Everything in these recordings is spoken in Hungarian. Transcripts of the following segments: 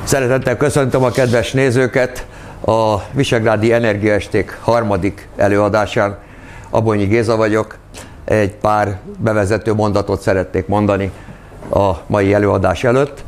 Szeretettel köszöntöm a kedves nézőket a Visegrádi Energiaesték harmadik előadásán. Abonyi Géza vagyok. Egy pár bevezető mondatot szeretnék mondani a mai előadás előtt.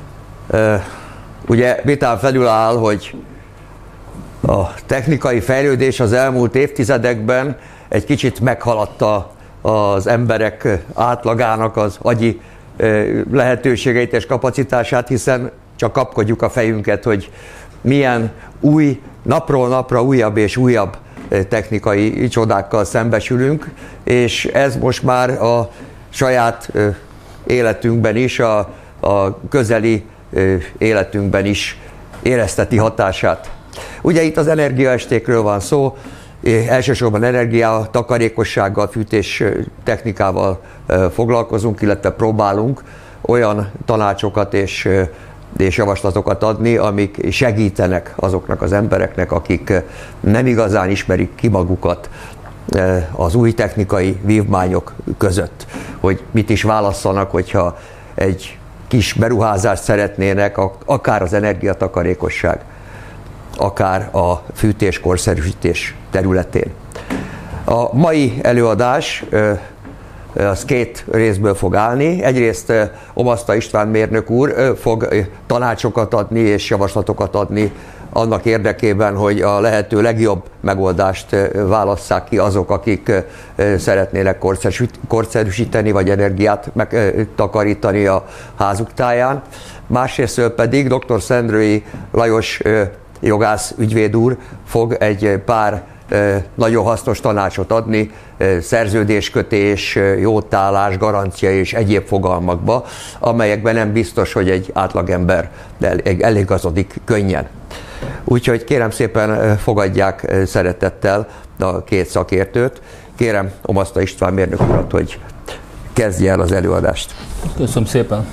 Ugye vitán felül áll, hogy a technikai fejlődés az elmúlt évtizedekben egy kicsit meghaladta az emberek átlagának az agyi lehetőségeit és kapacitását, hiszen csak kapkodjuk a fejünket, hogy milyen új, napról napra újabb és újabb technikai csodákkal szembesülünk, és ez most már a saját életünkben is, a közeli életünkben is érezteti hatását. Ugye itt az energiaestékről van szó, elsősorban energiatakarékossággal, fűtés technikával foglalkozunk, illetve próbálunk olyan tanácsokat és javaslatokat adni, amik segítenek azoknak az embereknek, akik nem igazán ismerik ki magukat az új technikai vívmányok között, hogy mit is válasszanak, hogyha egy kis beruházást szeretnének, akár az energiatakarékosság, akár a fűtés-korszerűsítés területén. A mai előadás az két részből fog állni. Egyrészt Omaszta István mérnök úr fog tanácsokat adni és javaslatokat adni annak érdekében, hogy a lehető legjobb megoldást válasszák ki azok, akik szeretnének korszerűsíteni vagy energiát megtakarítani a házuk táján. Másrészt pedig dr. Szendrői Lajos jogász ügyvéd úr fog egy pár nagyon hasznos tanácsot adni szerződéskötés, jótállás, garancia és egyéb fogalmakba, amelyekben nem biztos, hogy egy átlagember eligazodik könnyen. Úgyhogy kérem szépen fogadják szeretettel a két szakértőt. Kérem Omaszta István mérnök urat, hogy kezdje el az előadást. Köszönöm szépen.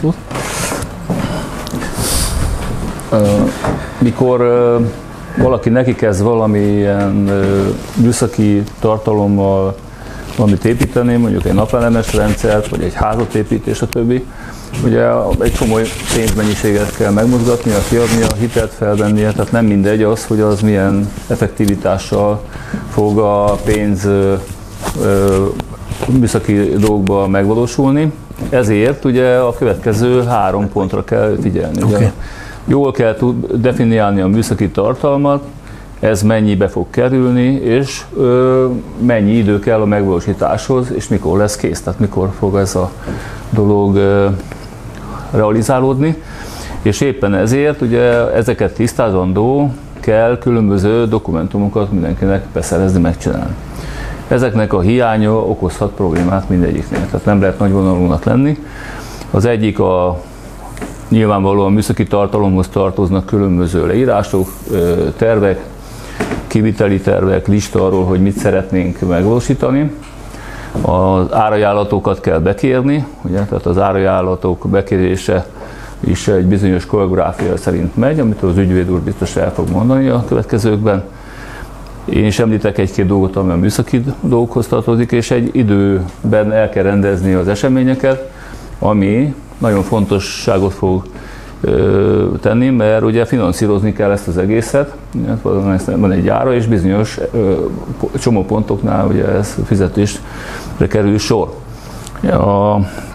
Mikor valaki neki kezd valamilyen műszaki tartalommal valamit építeni, mondjuk egy napelemes rendszert, vagy egy házat építés, stb. Ugye egy komoly pénzmennyiséget kell megmozgatnia, kiadnia, hitelt felvennie, tehát nem mindegy az, hogy az milyen effektivitással fog a pénz műszaki dolgokba megvalósulni. Ezért ugye a következő 3 pontra kell figyelni. Okay. Jól kell definiálni a műszaki tartalmat, ez mennyibe fog kerülni, és mennyi idő kell a megvalósításhoz, és mikor lesz kész, tehát mikor fog ez a dolog realizálódni. És éppen ezért ugye ezeket tisztázandó kell különböző dokumentumokat mindenkinek beszerezni, megcsinálni. Ezeknek a hiánya okozhat problémát mindegyiknél, tehát nem lehet nagyvonalúnak lenni. Az egyik nyilvánvalóan műszaki tartalomhoz tartoznak különböző leírások, tervek, kiviteli tervek, lista arról, hogy mit szeretnénk megvalósítani. Az árajánlatokat kell bekérni, ugye? Tehát az árajánlatok bekérése is egy bizonyos koreográfia szerint megy, amit az ügyvéd úr biztos el fog mondani a következőkben. Én is említek egy-két dolgot, ami a műszaki dolgokhoz tartozik, és egy időben el kell rendezni az eseményeket, ami nagyon fontosságot fog tenni, mert ugye finanszírozni kell ezt az egészet, van egy ára, és bizonyos csomópontoknál ugye ez fizetésre kerül sor. A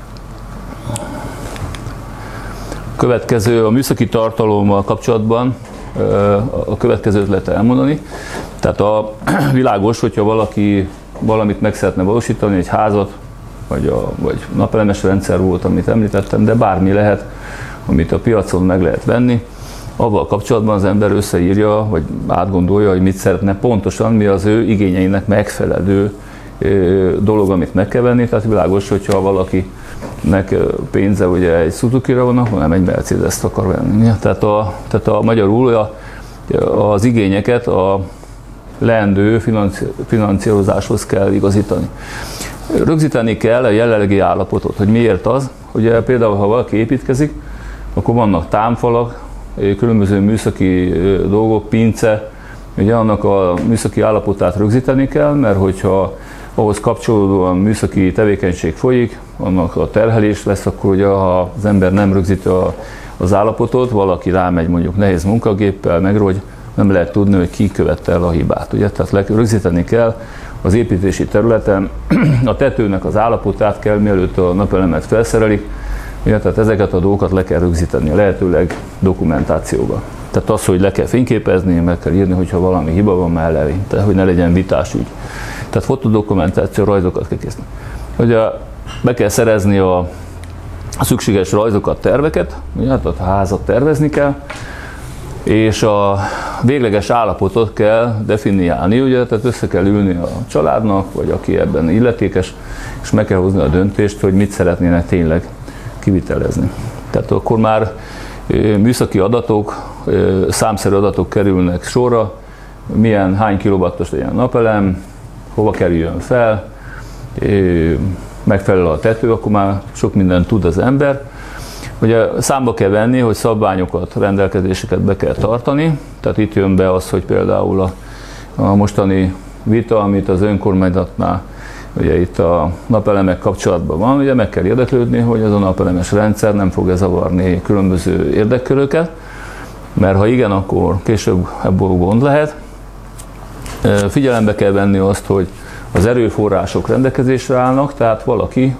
következő, a műszaki tartalommal kapcsolatban a következőt lehet elmondani. Tehát világos, hogyha valaki valamit meg szeretne valósítani, egy házat, vagy napelemes rendszer volt, amit említettem, de bármi lehet, amit a piacon meg lehet venni. Avval kapcsolatban az ember összeírja, vagy átgondolja, hogy mit szeretne pontosan, mi az ő igényeinek megfelelő dolog, amit meg kell venni. Tehát világos, hogyha valakinek pénze ugye egy Suzuki-ra van, akkor nem egy Mercedes-t akar venni. Tehát a magyarul az igényeket a leendő finanszírozáshoz kell igazítani. Rögzíteni kell a jelenlegi állapotot, hogy miért az, hogy például ha valaki építkezik, akkor vannak támfalak, különböző műszaki dolgok, pince, ugye annak a műszaki állapotát rögzíteni kell, mert hogyha ahhoz kapcsolódóan műszaki tevékenység folyik, annak a terhelés lesz, akkor ugye ha az ember nem rögzíti az állapotot, valaki rámegy mondjuk nehéz munkagéppel, megrogy, nem lehet tudni, hogy ki követte el a hibát. Ugye? Tehát rögzíteni kell az építési területen a tetőnek az állapotát kell, mielőtt a napelemet felszerelik, ugye? Tehát ezeket a dolgokat le kell rögzíteni, lehetőleg dokumentációba. Tehát az, hogy le kell fényképezni, meg kell írni, hogyha valami hiba van mellé, tehát hogy ne legyen vitás ügy. Tehát fotodokumentáció, rajzokat kell készíteni. Ugye be kell szerezni a szükséges rajzokat, terveket, ugye? Hát a házat tervezni kell, és a végleges állapotot kell definiálni, ugye? Tehát össze kell ülni a családnak, vagy aki ebben illetékes, és meg kell hozni a döntést, hogy mit szeretnének tényleg kivitelezni. Tehát akkor már műszaki adatok, számszerű adatok kerülnek sorra, hány kilowattos legyen a napelem, hova kerüljön fel, megfelel a tető, akkor már sok mindent tud az ember. Ugye számba kell venni, hogy szabványokat, rendelkezéseket be kell tartani, tehát itt jön be az, hogy például a mostani vita, amit az önkormányzatnál ugye itt a napelemek kapcsolatban van, ugye meg kell érdeklődni, hogy az a napelemes rendszer nem fog zavarni különböző érdekköröket, mert ha igen, akkor később ebből gond lehet. Figyelembe kell venni azt, hogy az erőforrások rendelkezésre állnak, tehát valaki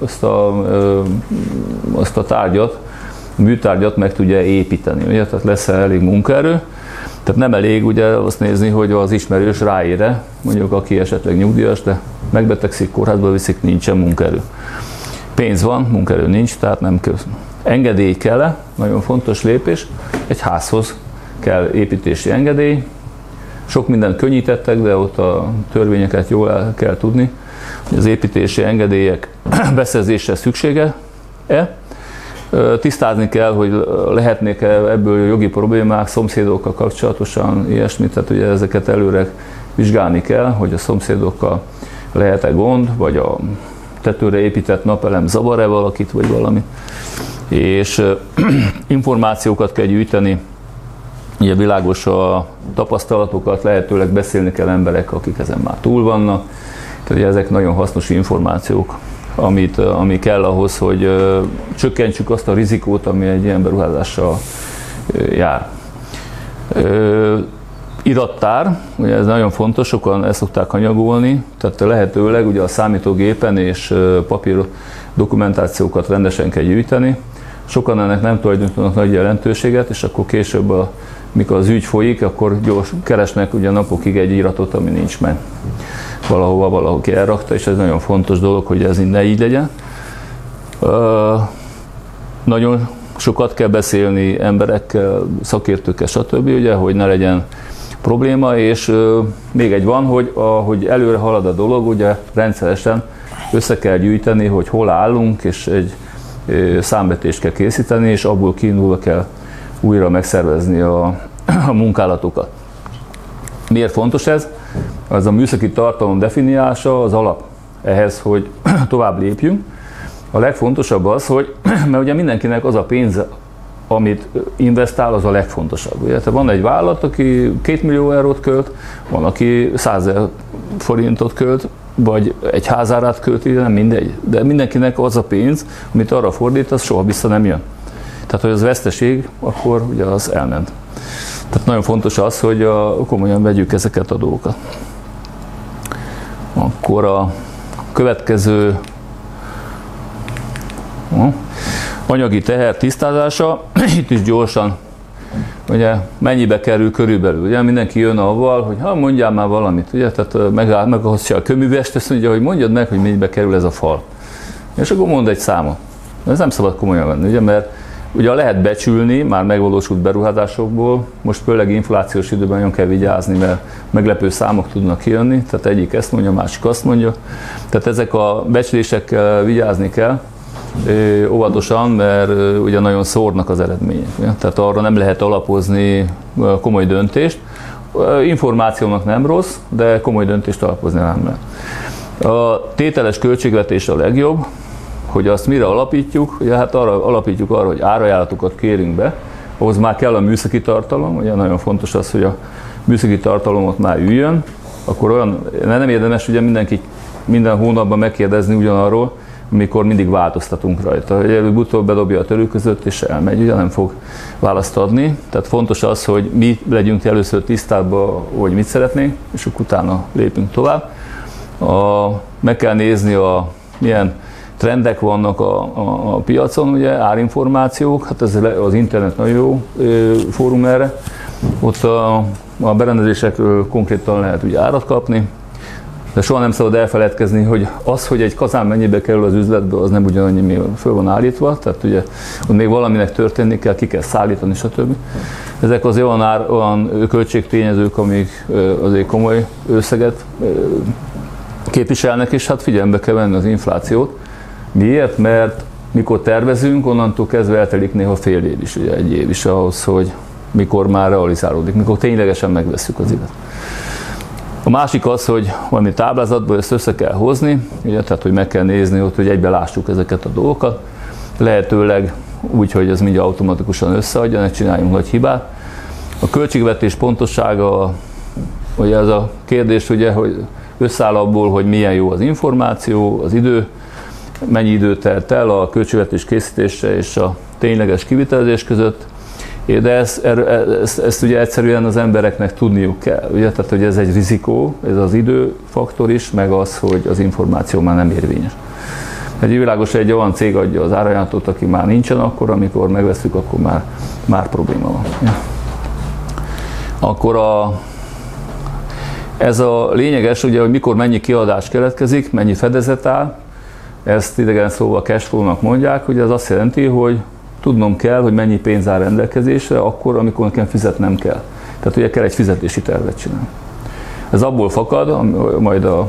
azt a tárgyat, műtárgyat meg tudja építeni, ugye? Tehát lesz elég munkaerő. Tehát nem elég ugye azt nézni, hogy az ismerős ráére, mondjuk aki esetleg nyugdíjas, de megbetegszik, kórházba viszik, nincsen munkaerő. Pénz van, munkaerő nincs, tehát nem kell. Engedély kell, nagyon fontos lépés, egy házhoz kell építési engedély. Sok mindent könnyítettek, de ott a törvényeket jól el kell tudni, hogy az építési engedélyek beszerzése szüksége-e. Tisztázni kell, hogy lehetnék-e ebből jogi problémák szomszédokkal kapcsolatosan, ilyesmit, tehát ugye ezeket előre vizsgálni kell, hogy a szomszédokkal lehet-e gond, vagy a tetőre épített napelem zavar-e valakit, vagy valami. És információkat kell gyűjteni, ugye világos a tapasztalatokat, lehetőleg beszélni kell emberek, akik ezen már túl vannak, tehát ugye ezek nagyon hasznos információk, ami kell ahhoz, hogy csökkentsük azt a rizikót, ami egy ilyen beruházással jár. Irattár, ugye ez nagyon fontos, sokan ezt szokták hanyagolni, tehát lehetőleg ugye a számítógépen és papír dokumentációkat rendesen kell gyűjteni. Sokan ennek nem tulajdonítanak nagy jelentőséget, és akkor később, mikor az ügy folyik, akkor gyors keresnek ugye napokig egy iratot, ami nincs meg. Valahova valaki elrakta, és ez nagyon fontos dolog, hogy ez ne így legyen. Nagyon sokat kell beszélni emberekkel, szakértőkkel, stb., ugye, hogy ne legyen probléma, és még egy van, hogy ahogy előre halad a dolog, ugye rendszeresen össze kell gyűjteni, hogy hol állunk, és egy számvetést kell készíteni, és abból kiindulva kell újra megszervezni a munkálatokat. Miért fontos ez? Az a műszaki tartalom definiálása az alap ehhez, hogy tovább lépjünk. A legfontosabb az, hogy, mert ugye mindenkinek az a pénz, amit investál, az a legfontosabb. Ugye? Tehát van egy vállalat, aki 2 millió eurót költ, van, aki 100 000 forintot költ, vagy egy házárát költi, nem mindegy. De mindenkinek az a pénz, amit arra fordít, az soha vissza nem jön. Tehát, hogy az veszteség, akkor ugye az elment. Tehát nagyon fontos az, hogy komolyan vegyük ezeket a dolgokat. Akkor a következő anyagi teher tisztázása, itt is gyorsan, ugye mennyibe kerül körülbelül, ugye mindenki jön avval, hogy mondjál már valamit, ugye, tehát meghozja a köművest, azt mondja, hogy mondjad meg, hogy mennyibe kerül ez a fal. És akkor mond egy számot. Ez nem szabad komolyan venni, ugye, mert ugye lehet becsülni már megvalósult beruházásokból, most főleg inflációs időben nagyon kell vigyázni, mert meglepő számok tudnak kijönni, tehát egyik ezt mondja, másik azt mondja. Tehát ezek a becslésekkel vigyázni kell, óvatosan, mert ugye nagyon szórnak az eredmények. Tehát arra nem lehet alapozni komoly döntést. Információnak nem rossz, de komoly döntést alapozni nem lehet. A tételes költségvetés a legjobb, hogy azt mire alapítjuk, ugye hát alapítjuk arra, hogy árajánlatokat kérünk be, ahhoz már kell a műszaki tartalom, ugye nagyon fontos az, hogy a műszaki tartalomot már üljön, akkor olyan, nem érdemes ugye mindenki minden hónapban megkérdezni ugyanarról, amikor mindig változtatunk rajta. Előbb-utóbb bedobja a törő között, és elmegy, ugye nem fog választ adni. Tehát fontos az, hogy mi legyünk először tisztában, hogy mit szeretnénk, és akkor utána lépünk tovább. Meg kell nézni, milyen trendek vannak a piacon, ugye, árinformációk, hát ez az internet nagyon jó fórum erre. Ott a berendezésekről konkrétan lehet ugye árat kapni, de soha nem szabad elfeledkezni, hogy az, hogy egy kazán mennyibe kerül az üzletbe, az nem ugyanannyi, mi föl van állítva, tehát ugye ott még valaminek történni kell, ki kell szállítani, stb. Ezek az olyan költségtényezők, amik azért komoly összeget képviselnek, és hát figyelembe kell venni az inflációt. Miért? Mert mikor tervezünk, onnantól kezdve eltelik néha fél év is, ugye egy év is ahhoz, hogy mikor már realizálódik, mikor ténylegesen megvesszük az illet. A másik az, hogy valami táblázatból ezt össze kell hozni, ugye, tehát hogy meg kell nézni ott, hogy egybe lássuk ezeket a dolgokat. Lehetőleg úgy, hogy ez mindjárt automatikusan összeadja, ne csináljunk nagy hibát. A költségvetés pontossága, ugye ez a kérdés, ugye, hogy összeáll abból, hogy milyen jó az információ, az idő, mennyi idő telt el a költségvetés készítése és a tényleges kivitelezés között. De ezt ugye egyszerűen az embereknek tudniuk kell, ugye? Tehát, hogy ez egy rizikó, ez az időfaktor is, meg az, hogy az információ már nem érvényes. Egy világos, hogy egy olyan cég adja az árajánlatot, aki már nincsen, akkor amikor megveszünk, akkor már probléma van. Ja. Akkor ez a lényeges, ugye, hogy mikor mennyi kiadás keletkezik, mennyi fedezet áll, ezt idegen szóval cashflow-nak mondják, ugye ez azt jelenti, hogy tudnom kell, hogy mennyi pénz áll rendelkezésre, akkor, amikor nekem fizetnem kell. Tehát ugye kell egy fizetési tervet csinálni. Ez abból fakad, majd a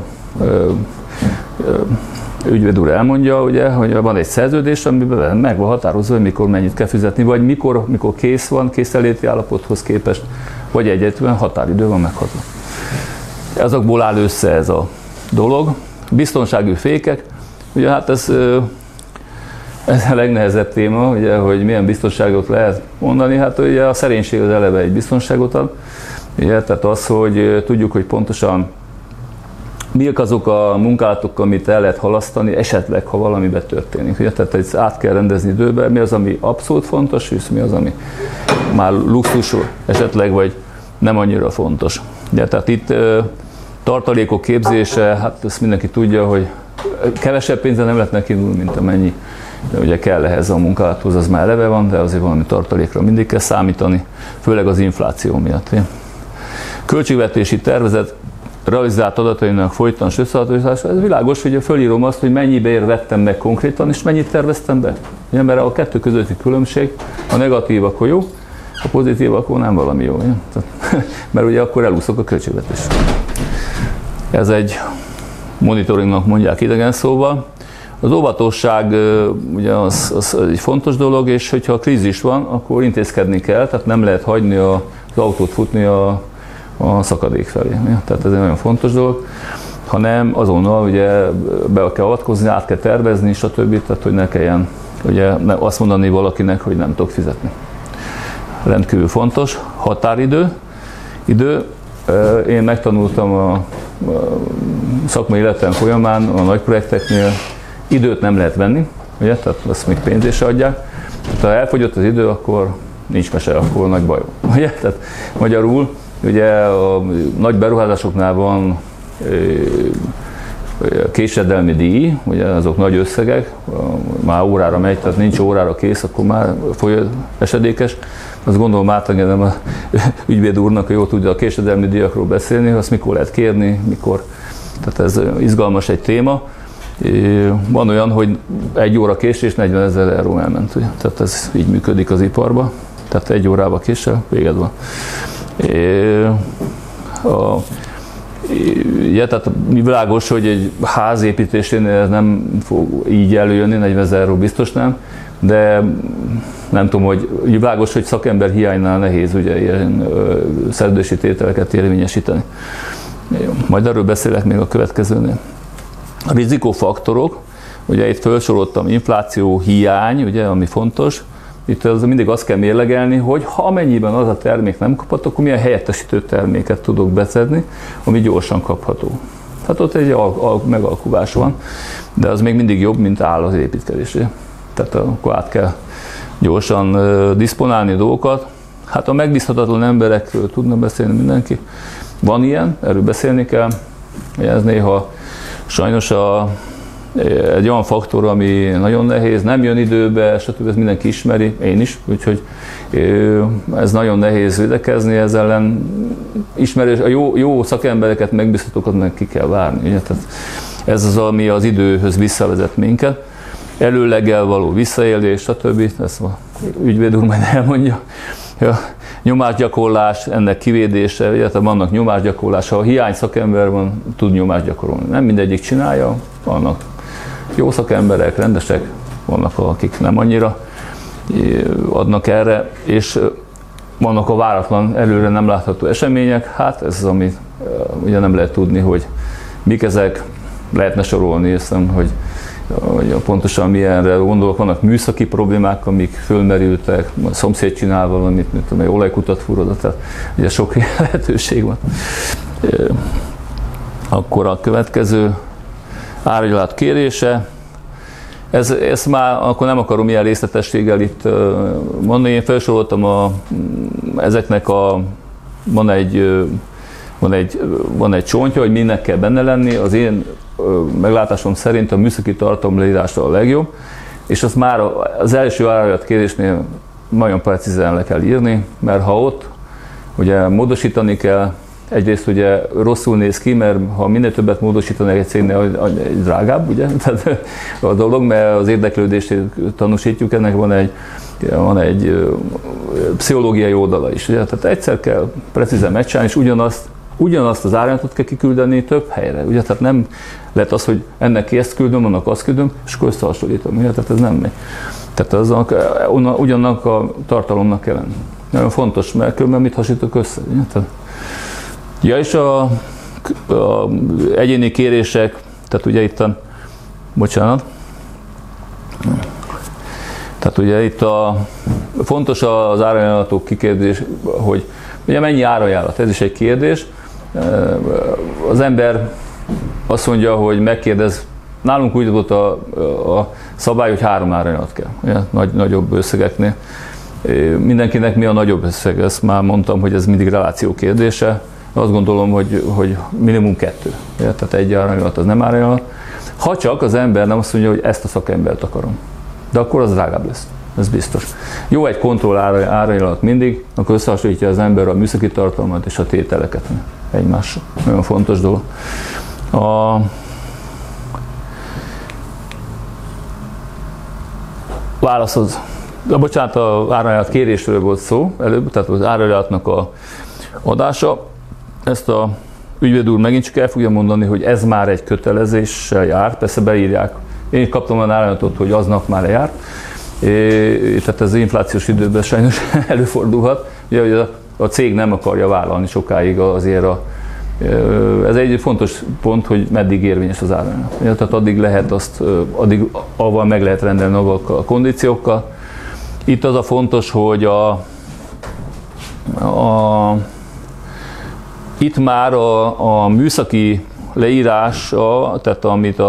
ügyvéd úr elmondja, ugye, hogy van egy szerződés, amiben meg van határozva, hogy mikor mennyit kell fizetni, vagy mikor kész van, készenléti állapothoz képest, vagy egyetlen határidő van meghatva. Ezokból áll össze ez a dolog. Biztonsági fékek, ugye hát ez a legnehezebb téma, ugye, hogy milyen biztonságot lehet mondani. Hát ugye a szerénység az eleve egy biztonságot ad. Ugye, tehát az, hogy tudjuk, hogy pontosan mik azok a munkálatok, amit el lehet halasztani, esetleg, ha valami betörténik. Ugye, tehát ezt át kell rendezni időben, mi az, ami abszolút fontos, és mi az, ami már luxus esetleg, vagy nem annyira fontos. Ugye, tehát itt tartalékok képzése, hát ezt mindenki tudja, hogy kevesebb pénzre nem lehet nekiindulni, mint amennyi ugye kell ehhez a munkálathoz, az már eleve van, de azért valami tartalékra mindig kell számítani, főleg az infláció miatt. Költségvetési tervezet realizált adatainak folytonos összehasonlítása, ez világos, hogy fölírom azt, hogy mennyibe vettem meg konkrétan, és mennyit terveztem be. Ugye, mert a kettő közötti különbség, a negatív akkor jó, a pozitív akkor nem valami jó. Mert ugye akkor elúszok a költségvetés. Ez egy monitoringnak mondják idegen szóval. Az óvatosság ugye az egy fontos dolog, és hogyha a krízis van, akkor intézkedni kell, tehát nem lehet hagyni az autót futni a szakadék felé. Tehát ez egy nagyon fontos dolog, hanem azonnal ugye be kell avatkozni, át kell tervezni, stb. Tehát hogy ne kelljen ugye azt mondani valakinek, hogy nem tudok fizetni. Rendkívül fontos. Határidő. Én megtanultam a szakmai életem folyamán a nagy projekteknél, időt nem lehet venni, ugye? Tehát azt még pénzésre adják. Tehát ha elfogyott az idő, akkor nincs mese, akkor nagy baj van. Ugye? Tehát magyarul ugye a nagy beruházásoknál van késedelmi díj, ugye azok nagy összegek, már órára megy, tehát nincs órára kész, akkor már esedékes. Azt gondolom átengedem a ügyvéd úrnak, hogy jól tudja a késedelmi díjakról beszélni, azt mikor lehet kérni, mikor. Tehát ez izgalmas egy téma. Van olyan, hogy 1 óra késés 40 000 euró elment. Ugye? Tehát ez így működik az iparban. Tehát 1 órába késel, véged van. Tehát világos, hogy egy ház építésénél ez nem fog így előjönni, 40 000 euró biztos nem, de nem tudom, hogy világos, hogy szakember hiánynál nehéz ugye ilyen szerződési tételeket érvényesíteni. Majd erről beszélek még a következőnél. A rizikófaktorok, ugye itt felsoroltam infláció, hiány, ugye, ami fontos. Itt mindig azt kell mérlegelni, hogy ha amennyiben az a termék nem kapható, akkor milyen helyettesítő terméket tudok beszedni, ami gyorsan kapható. Hát ott egy megalkuvás van, de az még mindig jobb, mint áll az építkezésé. Tehát akkor át kell gyorsan diszponálni a dolgokat. Hát a megbízhatatlan emberekről tudna beszélni mindenki. Van ilyen, erről beszélni kell. Ez néha sajnos egy olyan faktor, ami nagyon nehéz, nem jön időbe, stb. Ezt mindenki ismeri, én is, úgyhogy ez nagyon nehéz védekezni ezzel ellen. Ismerős, a jó szakembereket, megbízhatókat meg ki kell várni. Ugye? Tehát ez az, ami az időhöz visszavezet minket. Előleggel való visszaélés, stb. Ezt a ügyvéd úr majd elmondja. Ja, nyomásgyakorlás, ennek kivédése, illetve vannak nyomásgyakorlása. Ha hiány szakember van, tud nyomást gyakorolni. Nem mindegyik csinálja, vannak jó szakemberek, rendesek, vannak akik nem annyira adnak erre, és vannak a váratlan, előre nem látható események. Hát ez az, amit ugye nem lehet tudni, hogy mik ezek, lehetne sorolni, hiszem, hogy pontosan milyenre gondolok, vannak műszaki problémák, amik fölmerültek, a szomszéd csinál valamit, mint tudom, olajkutat fúrod, tehát ugye sok lehetőség van. Akkor a következő árajánlat kérése. Ezt már akkor nem akarom ilyen részletességgel itt mondani, én felsoroltam ezeknek van egy csontja, hogy mindnek kell benne lenni, az én meglátásom szerint a műszaki tartalom leírása a legjobb, és azt már az első árajánlat kérésnél nagyon precízen le kell írni, mert ha ott ugye módosítani kell, egyrészt ugye rosszul néz ki, mert ha minél többet módosítanak egy cégnél, drágább, ugye, tehát a dolog, mert az érdeklődést tanúsítjuk, ennek van egy pszichológiai oldala is, ugye, tehát egyszer kell precízen megcsinálni, és ugyanazt az árajánlatot kell kiküldeni több helyre, ugye, tehát nem lehet az, hogy ennek ezt küldöm, annak azt küldöm, és akkor összehasonlítom, ugye, tehát ez nem megy. Tehát ugyanannak a tartalomnak kell lenni. Nagyon fontos, mert különben mit hasonlítok össze, ugye, tehát, ja, és a egyéni kérések, tehát ugye itt tehát ugye itt fontos az árajánlatok kikérdés, hogy ugye mennyi árajánlat, ez is egy kérdés. Az ember azt mondja, hogy megkérdez, nálunk úgy volt a szabály, hogy 3 árajánlat kell, ugye, nagyobb összegeknél. Mindenkinek mi a nagyobb összeg, ezt már mondtam, hogy ez mindig reláció kérdése. Azt gondolom, hogy minimum 2. Tehát egy árajánlat az nem árajánlat. Ha csak az ember nem azt mondja, hogy ezt a szakembert akarom. De akkor az drágább lesz. Ez biztos. Jó egy kontroll árajánlat mindig, akkor összehasonlítja az ember a műszaki tartalmat és a tételeket egymással. Nagyon fontos dolog. Válasz az, bocsánat, az árajánlat kérésről volt szó előbb, tehát az árajánlatnak a adása. Ezt a ügyvéd úr megint csak el fogja mondani, hogy ez már egy kötelezéssel jár, persze beírják. Én kaptam olyan árajánlatot, hogy aznap már lejárt, tehát ez az inflációs időben sajnos előfordulhat. Ugye, hogy a cég nem akarja vállalni sokáig azért ez egy fontos pont, hogy meddig érvényes az árajánlat. Tehát addig lehet addig avval meg lehet rendelni a kondíciókkal. Itt az a fontos, hogy itt már a műszaki leírása, tehát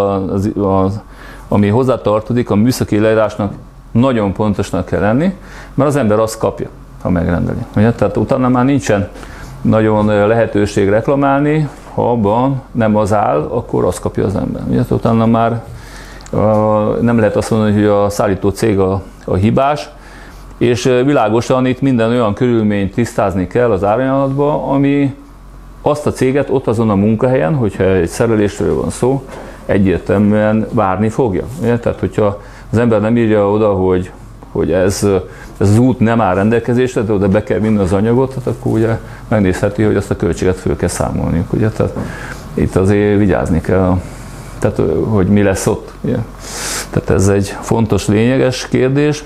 ami hozzátartozik, a műszaki leírásnak nagyon pontosnak kell lenni, mert az ember azt kapja, ha megrendeli. Ugye? Tehát utána már nincsen nagyon lehetőség reklamálni, ha abban nem az áll, akkor azt kapja az ember. Ugye? Utána már nem lehet azt mondani, hogy a szállító cég a hibás, és világosan itt minden olyan körülményt tisztázni kell az árajánlatban, ami azt a céget ott azon a munkahelyen, hogyha egy szerelésről van szó, egyértelműen várni fogja. Ugye? Tehát, hogyha az ember nem írja oda, hogy ez az út nem áll rendelkezésre, de oda be kell vinni az anyagot, tehát akkor ugye megnézheti, hogy azt a költséget föl kell számolniuk. Ugye? Tehát itt azért vigyázni kell, tehát, hogy mi lesz ott. Ugye? Tehát ez egy fontos, lényeges kérdés.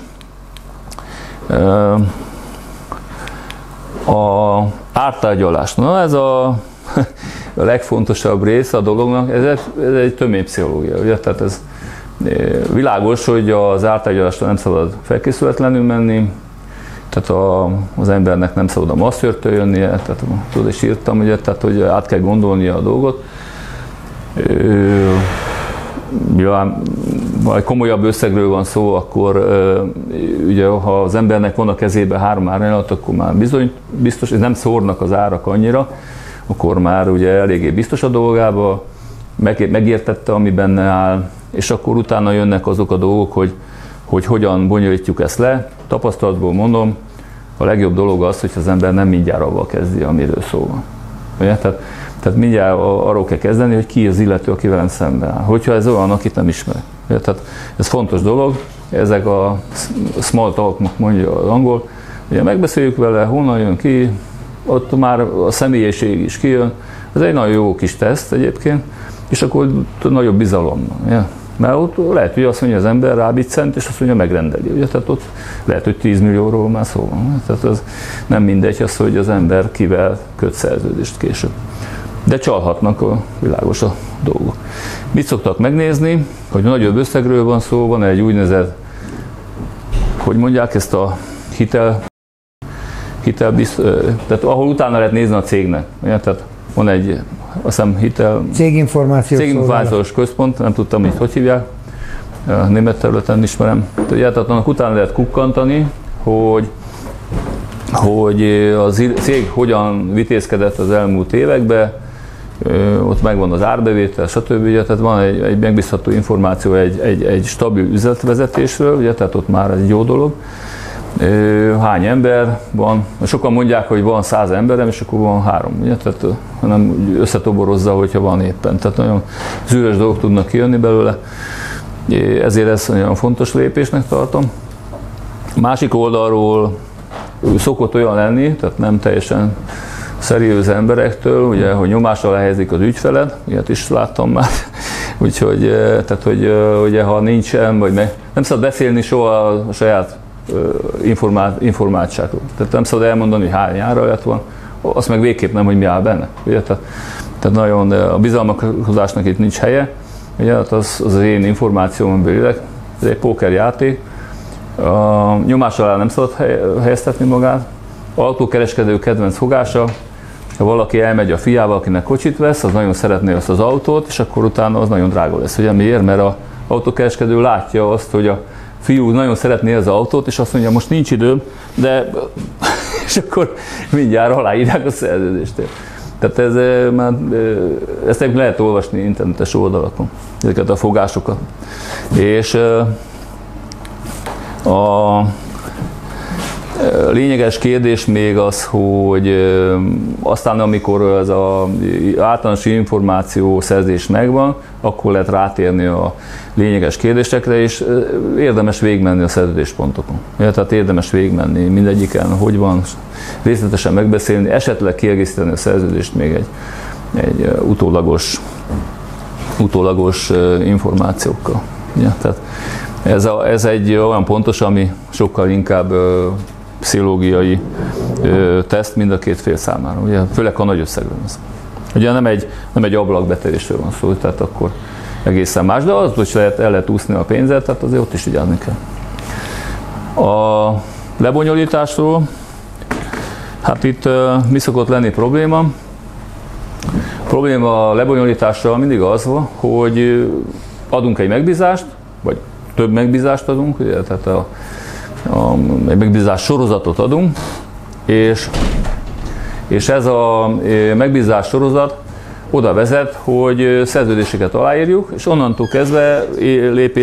A ártárgyalás. Na, ez a legfontosabb része a dolognak, ez egy töménypszichológia. Ugye? Tehát ez világos, hogy az ártárgyalásra nem szabad felkészületlenül menni, tehát az embernek nem szabad a masszörtől jönnie, tehát tudod, és írtam, ugye, tehát hogy át kell gondolnia a dolgot. ha komolyabb összegről van szó, akkor ugye, ha az embernek van a kezében 3 árnyalat, akkor már biztos, és nem szórnak az árak annyira, akkor már ugye eléggé biztos a dolgába, megértette, ami benne áll, és akkor utána jönnek azok a dolgok, hogy hogyan bonyolítjuk ezt le. Tapasztalatból mondom, a legjobb dolog az, hogy az ember nem mindjárt avval kezdi, amiről szó van. Ugye? Tehát mindjárt arról kell kezdeni, hogy ki az illető, aki velem szemben áll. Hogyha ez olyan, akit nem ismerek. Tehát ez fontos dolog, ezek a small talk, mondja az angol, ugye megbeszéljük vele, honnan jön ki, ott már a személyiség is kijön. Ez egy nagyon jó kis teszt egyébként, és akkor nagyobb bizalom van. Ja? Mert ott lehet, hogy azt mondja az ember, rábiccent, és azt mondja, megrendeli. Ugye? Tehát ott lehet, hogy 10 millióról már szó van. Tehát az nem mindegy az, hogy az ember kivel köt szerződést később. De csalhatnak, a világos a dolgok. Mit szoktak megnézni, hogy nagyobb összegről van szó, van egy úgynevezett, hogy mondják ezt a tehát ahol utána lehet nézni a cégnek. Ugye? Tehát van egy, azt hiszem, céginformációs központ, nem tudtam, hogy hívják, a német területen ismerem. Tehát annak utána lehet kukkantani, hogy a cég hogyan vitézkedett az elmúlt években, ott megvan az árbevétel, stb. Tehát van egy megbízható információ egy stabil üzletvezetésről, ugye, tehát ott már egy jó dolog. Hány ember van? Sokan mondják, hogy van 100 emberem, és akkor van 3, ugye? Tehát hanem összetoborozza, hogyha van éppen. Tehát nagyon zűrös dolgok tudnak kijönni belőle. Ezért ezt nagyon fontos lépésnek tartom. Másik oldalról szokott olyan lenni, tehát nem teljesen szeriőz emberektől, ugye, hogy nyomás alá helyezik az ügyfelet, ilyet is láttam már, úgyhogy tehát, hogy ugye, ha nincsen, vagy nem szabad beszélni soha a saját informáltságról. Tehát nem szabad elmondani, hogy hány árajat van, azt meg végképp nem, hogy mi áll benne. Ugye? Tehát nagyon, a bizalmakozásnak itt nincs helye, ugye? Az én információmon belülek, ez egy pókerjáték, a nyomás alá nem szabad helyeztetni magát, autókereskedő kedvenc fogása, ha valaki elmegy a fiával, akinek kocsit vesz, az nagyon szeretné azt az autót, és akkor utána az nagyon drága lesz. Ugye miért? Mert az autókereskedő látja azt, hogy a fiú nagyon szeretné az autót, és azt mondja, most nincs időm, de és akkor mindjárt aláírják a szerződést. Tehát ezt lehet olvasni internetes oldalakon, ezeket a fogásokat. És a lényeges kérdés még az, hogy aztán amikor az általános információ szerzés megvan, akkor lehet rátérni a lényeges kérdésekre, és érdemes végigmenni a szerződéspontokon. Tehát érdemes végigmenni mindegyiken, hogy van, részletesen megbeszélni, esetleg kiegészíteni a szerződést még egy utólagos információkkal. Ja, tehát ez egy olyan pontos, ami sokkal inkább pszichológiai teszt mind a két fél számára, ugye, főleg ha nagy összegről van szó. Ugye nem egy ablakbetörésről van szó, tehát akkor egészen más, de az, hogy el lehet úszni a pénzet, tehát azért ott is vigyázni kell. A lebonyolításról, hát itt mi szokott lenni probléma? A probléma a lebonyolítással mindig az van, hogy adunk egy megbízást, vagy több megbízást adunk, ugye, tehát egy megbízás sorozatot adunk, és ez a megbízás sorozat oda vezet, hogy szerződéseket aláírjuk, és onnantól kezdve lép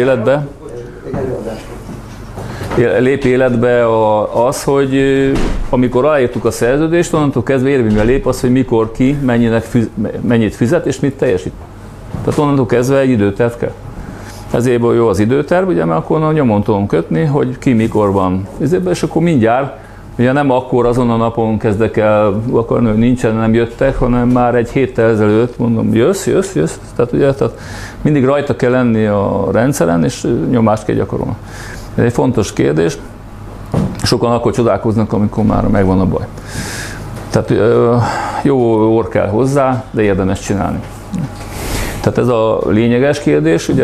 életbe az, hogy amikor aláírtuk a szerződést, onnantól kezdve érvénybe lép az, hogy mikor ki mennyit fizet és mit teljesít. Tehát onnantól kezdve egy időterv kell. Ezért jó az időterv, ugye, mert akkor nyomon tudom kötni, hogy ki mikor van. És akkor mindjárt, ugye nem akkor azon a napon kezdek el akarni, hogy nincsen, nem jöttek, hanem már egy héttel ezelőtt mondom, jössz. Tehát mindig rajta kell lenni a rendszeren, és nyomást kell gyakorolni. Ez egy fontos kérdés. Sokan akkor csodálkoznak, amikor már megvan a baj. Tehát jó orr kell hozzá, de érdemes csinálni. Tehát ez a lényeges kérdés, ugye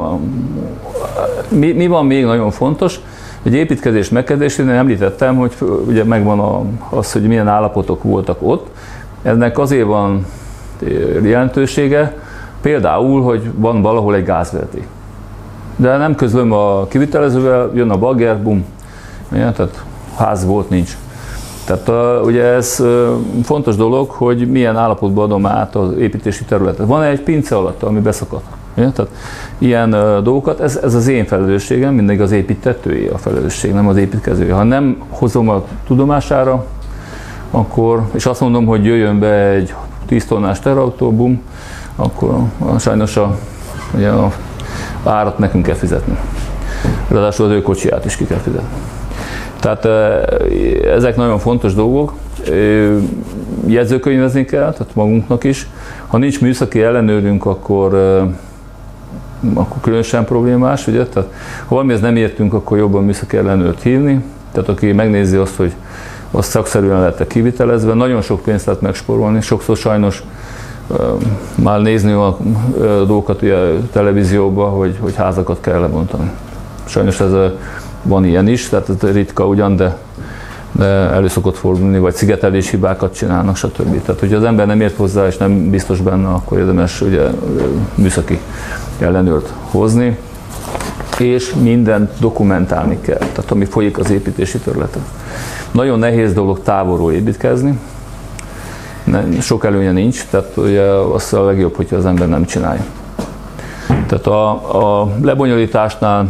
mi van még nagyon fontos, hogy építkezés megkezdésén említettem, hogy ugye megvan az, hogy milyen állapotok voltak ott. Ennek azért van jelentősége, Például, hogy van valahol egy gázvezeték. De nem közlöm a kivitelezővel, jön a bagger, bum, tehát ház volt, nincs. Tehát ugye ez fontos dolog, hogy milyen állapotban adom át az építési területet. Van egy pince alatt, ami beszakadt. Tehát ilyen dolgokat, ez az én felelősségem, mindig az építetői a felelősség, nem az építkezői. Ha nem hozom a tudomására, akkor, és azt mondom, hogy jöjjön be egy 10 tonnás terautó, bum, akkor sajnos ugye a árat nekünk kell fizetni. Ráadásul az ő kocsiját is ki kell fizetni. Tehát ezek nagyon fontos dolgok. Jegyzőkönyvezni kell, tehát magunknak is. Ha nincs műszaki ellenőrünk, akkor különösen problémás, ugye? Tehát ha valamihez nem értünk, akkor jobban műszaki ellenőrt hívni. Tehát aki megnézi azt, hogy azt szakszerűen lett kivitelezve, nagyon sok pénzt lehet megspórolni. Sokszor sajnos már nézni a dolgokat a televízióban, hogy házakat kell lebontani. Sajnos ez van ilyen is, tehát ez ritka ugyan, de elő szokott fordulni, vagy szigetelés hibákat csinálnak, stb. Tehát, hogyha az ember nem ért hozzá, és nem biztos benne, akkor érdemes ugye műszaki ellenőrt hozni, és mindent dokumentálni kell, tehát ami folyik az építési területen. Nagyon nehéz dolog távolról építkezni, sok előnye nincs, tehát ugye az a legjobb, hogyha az ember nem csinálja. Tehát a lebonyolításnál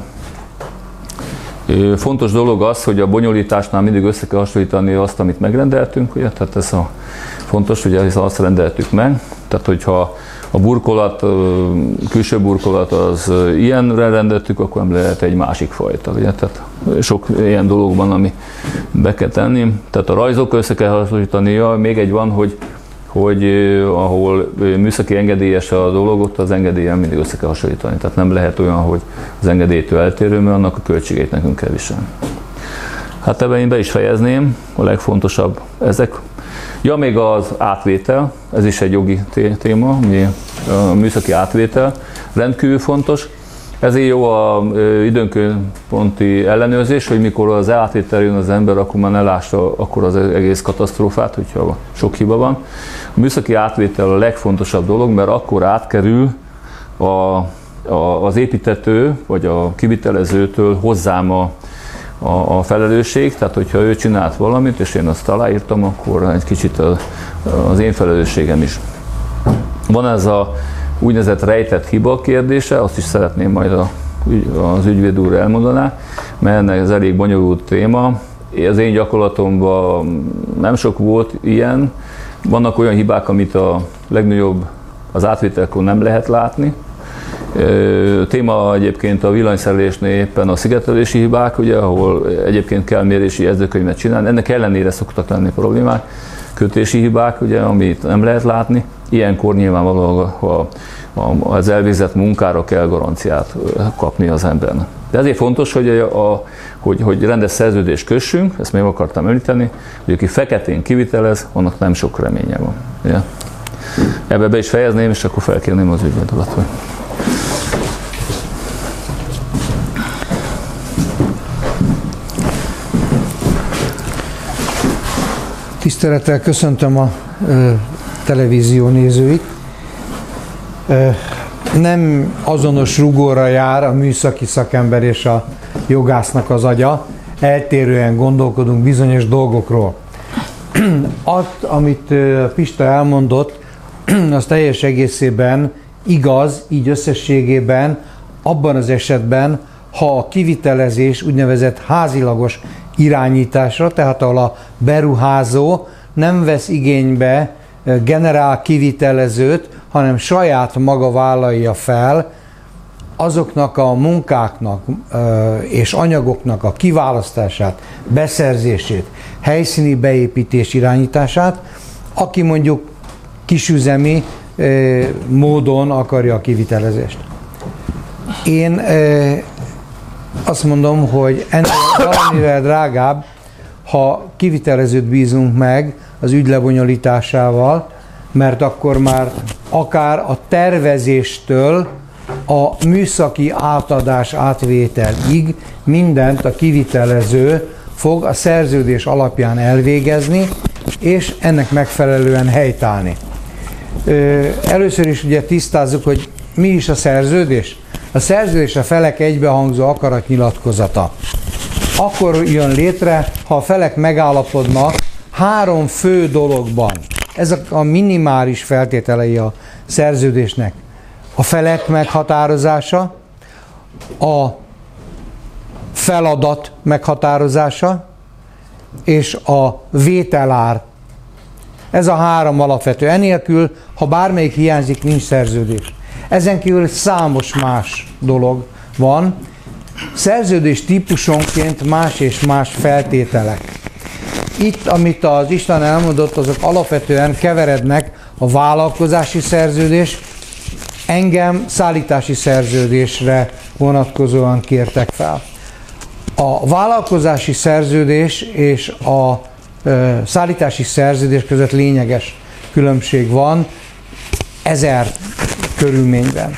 fontos dolog az, hogy a bonyolításnál mindig össze kell hasonlítani azt, amit megrendeltünk, ugye? Tehát ez fontos, ugye, hiszen azt rendeltük meg. Tehát, hogyha a burkolat, külső burkolat az ilyenre rendeltük, akkor nem lehet egy másik fajta. Ugye? Tehát sok ilyen dolog van, ami be kell tenni. Tehát a rajzokkal össze kell hasonlítani. Még egy van, hogy ahol műszaki engedélyes a dolog, ott az engedélyen mindig össze kell hasonlítani. Tehát nem lehet olyan, hogy az engedélytől eltérő, mert annak a költségét nekünk kell viselni. Hát ebben én be is fejezném, a legfontosabb ezek. Ja, még az átvétel, ez is egy jogi téma, a műszaki átvétel, rendkívül fontos. Ezért jó az időnközponti ellenőrzés, hogy mikor az átvétel jön az ember, akkor már ne lássa akkor az egész katasztrófát, hogyha sok hiba van. A műszaki átvétel a legfontosabb dolog, mert akkor átkerül az építető vagy a kivitelezőtől hozzám a felelősség, tehát hogyha ő csinált valamit, és én azt aláírtam, akkor egy kicsit az én felelősségem is. Van ez a úgynevezett rejtett hiba kérdése, azt is szeretném majd az ügyvéd úr elmondaná, mert ennek ez elég bonyolult téma. Az én gyakorlatomban nem sok volt ilyen. Vannak olyan hibák, amit a legnagyobb az átvételkor nem lehet látni. Téma egyébként a villanyszerelésnél éppen a szigetelési hibák, ugye, ahol egyébként kell mérési jegyzőkönyvet csinálni. Ennek ellenére szoktak lenni problémák. Kötési hibák, ugye, amit nem lehet látni. Ilyenkor nyilvánvalóan az elvégzett munkára kell garanciát kapni az embernek. De ezért fontos, hogy rendes szerződést kössünk, ezt még akartam említeni, hogy aki feketén kivitelez, annak nem sok reménye van. Ugye? Ebbe be is fejezném, és akkor felkérném az ügyvéd alatt, hogy... Tisztelettel köszöntöm a televízió nézőit. Nem azonos rugóra jár a műszaki szakember és a jogásznak az agya. Eltérően gondolkodunk bizonyos dolgokról. Azt, amit Pista elmondott, az teljes egészében igaz, így összességében, abban az esetben, ha a kivitelezés úgynevezett házilagos irányításra, tehát ahol a beruházó nem vesz igénybe generál kivitelezőt, hanem saját maga vállalja fel azoknak a munkáknak és anyagoknak a kiválasztását, beszerzését, helyszíni beépítés irányítását, aki mondjuk kisüzemi módon akarja a kivitelezést. Én azt mondom, hogy ennél valamivel drágább, ha kivitelezőt bízunk meg az ügy lebonyolításával, mert akkor már akár a tervezéstől a műszaki átadás átvételig mindent a kivitelező fog a szerződés alapján elvégezni, és ennek megfelelően helytállni. Először is ugye tisztázzuk, hogy mi is a szerződés. A szerződés a felek egybehangzó akaratnyilatkozata. Akkor jön létre, ha a felek megállapodnak 3 fő dologban. Ezek a minimális feltételei a szerződésnek. A felek meghatározása, a feladat meghatározása és a vételár. Ez a 3 alapvető. Enélkül, ha bármelyik hiányzik, nincs szerződés. Ezen kívül számos más dolog van. Szerződés típusonként más és más feltételek. Itt, amit az István elmondott, azok alapvetően keverednek a vállalkozási szerződés, engem szállítási szerződésre vonatkozóan kértek fel. A vállalkozási szerződés és a szállítási szerződés között lényeges különbség van 1000 körülményben.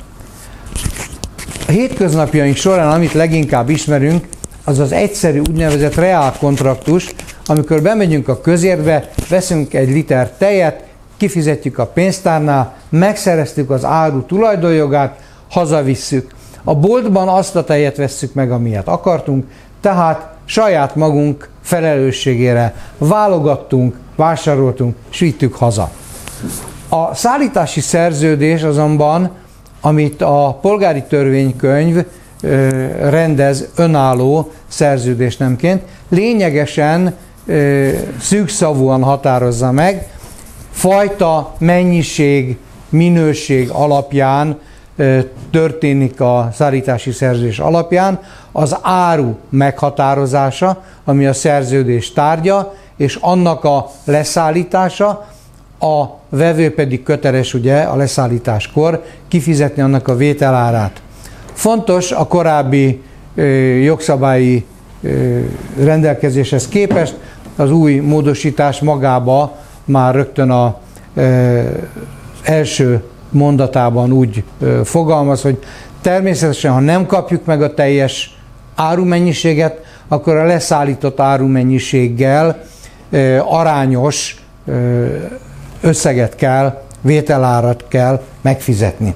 A hétköznapjaink során, amit leginkább ismerünk, az az egyszerű úgynevezett reálkontraktus, amikor bemegyünk a közértbe, veszünk 1 liter tejet, kifizetjük a pénztárnál, megszereztük az áru tulajdonjogát, hazavisszük. A boltban azt a tejet vesszük meg, amilyet akartunk, tehát saját magunk felelősségére válogattunk, vásároltunk, és vittük haza. A szállítási szerződés azonban, amit a polgári törvénykönyv rendez önálló szerződésnemként, lényegesen szűkszavúan határozza meg, fajta, mennyiség, minőség alapján történik a szállítási szerződés alapján, az áru meghatározása, ami a szerződés tárgya, és annak a leszállítása, a vevő pedig köteles ugye a leszállításkor kifizetni annak a vételárát. Fontos a korábbi jogszabályi rendelkezéshez képest, az új módosítás magába már rögtön az első mondatában úgy fogalmaz, hogy természetesen, ha nem kapjuk meg a teljes árumennyiséget, akkor a leszállított árumennyiséggel arányos összeget kell, vételárat kell megfizetni.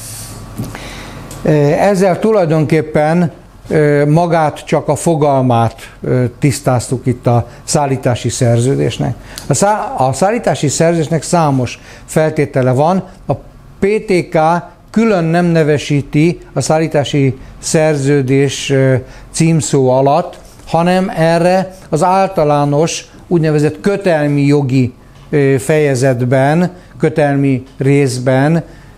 Ezzel tulajdonképpen magát csak a fogalmát tisztáztuk itt a szállítási szerződésnek. A szállítási szerződésnek számos feltétele van. A PTK külön nem nevesíti a szállítási szerződés címszó alatt, hanem erre az általános úgynevezett kötelmi jogi fejezetben, kötelmi részben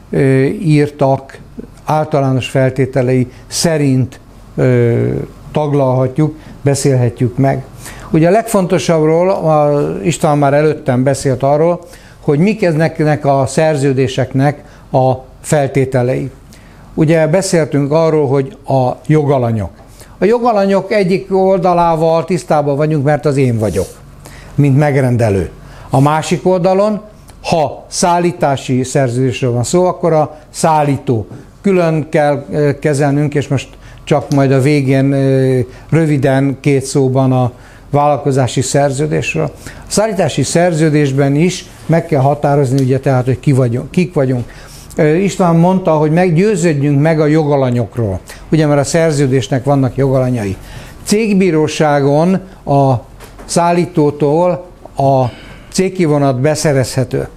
írtak általános feltételei szerint taglalhatjuk, beszélhetjük meg. Ugye a legfontosabbról, István már előttem beszélt arról, hogy mik ezeknek a szerződéseknek a feltételei. Ugye beszéltünk arról, hogy a jogalanyok. A jogalanyok egyik oldalával tisztában vagyunk, mert az én vagyok, mint megrendelő. A másik oldalon, ha szállítási szerződésről van szó, akkor a szállító. Külön kell kezelnünk, és most csak majd a végén röviden 2 szóban a vállalkozási szerződésről. A szállítási szerződésben is meg kell határozni, ugye tehát, hogy kik vagyunk. István mondta, hogy meggyőződjünk meg a jogalanyokról, ugye mert a szerződésnek vannak jogalanyai. Cégbíróságon a szállítótól a cégkivonat beszerezhető.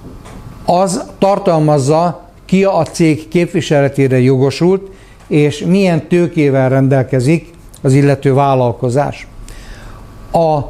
Az tartalmazza, ki a cég képviseletére jogosult, és milyen tőkével rendelkezik az illető vállalkozás. A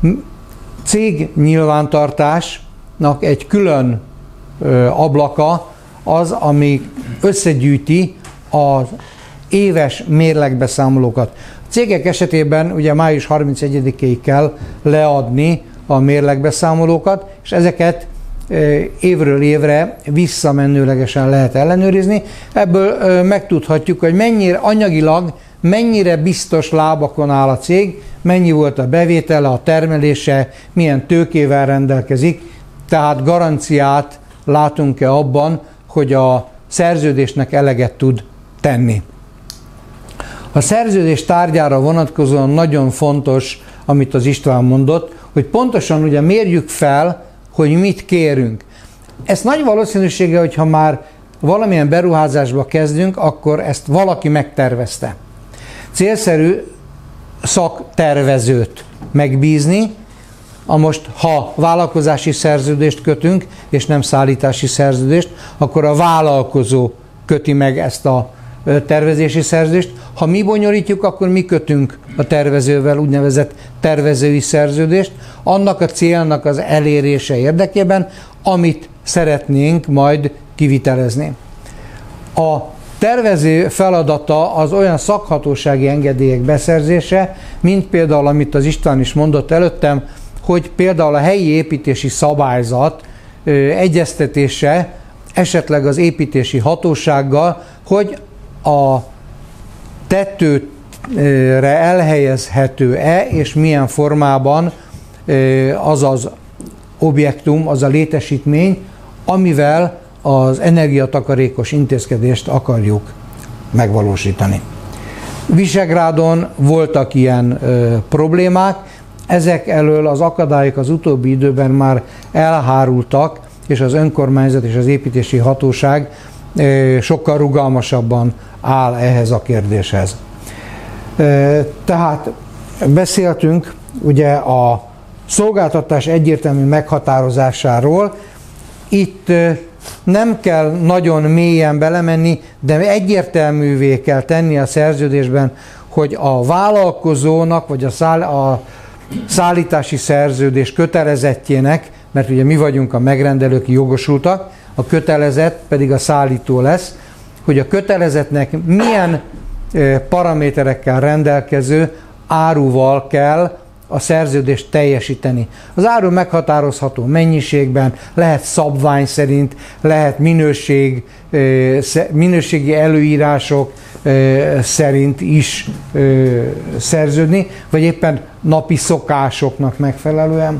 cég nyilvántartásnak egy külön ablaka az, ami összegyűjti az éves mérlegbeszámolókat. A cégek esetében ugye május 31-ig kell leadni a mérlegbeszámolókat, és ezeket évről évre visszamenőlegesen lehet ellenőrizni. Ebből megtudhatjuk, hogy mennyire anyagilag, mennyire biztos lábakon áll a cég, mennyi volt a bevétele, a termelése, milyen tőkével rendelkezik, tehát garanciát látunk-e abban, hogy a szerződésnek eleget tud tenni. A szerződés tárgyára vonatkozóan nagyon fontos, amit az István mondott, hogy pontosan ugye mérjük fel, hogy mit kérünk. ezt nagy valószínűséggel, hogyha már valamilyen beruházásba kezdünk, akkor ezt valaki megtervezte. Célszerű szaktervezőt megbízni, most ha vállalkozási szerződést kötünk, és nem szállítási szerződést, akkor a vállalkozó köti meg ezt a tervezési szerződést. Ha mi bonyolítjuk, akkor mi kötünk a tervezővel úgynevezett tervezői szerződést, annak a célnak az elérése érdekében, amit szeretnénk majd kivitelezni. A tervező feladata az olyan szakhatósági engedélyek beszerzése, mint például, amit az István is mondott előttem, hogy például a helyi építési szabályzat egyeztetése esetleg az építési hatósággal, hogy a tetőre elhelyezhető-e, és milyen formában az az objektum, az a létesítmény, amivel az energiatakarékos intézkedést akarjuk megvalósítani. Visegrádon voltak ilyen problémák, ezek elől az akadályok az utóbbi időben már elhárultak, és az önkormányzat és az építési hatóság sokkal rugalmasabban áll ehhez a kérdéshez. Tehát beszéltünk ugye a szolgáltatás egyértelmű meghatározásáról. Itt nem kell nagyon mélyen belemenni, de egyértelművé kell tenni a szerződésben, hogy a vállalkozónak, vagy a szállítási szerződés kötelezettjének, mert ugye mi vagyunk a megrendelők jogosultak, a kötelezett pedig a szállító lesz, hogy a kötelezettnek milyen paraméterekkel rendelkező áruval kell a szerződést teljesíteni. Az áru meghatározható mennyiségben, lehet szabvány szerint, lehet minőségi előírások szerint is szerződni, vagy éppen napi szokásoknak megfelelően.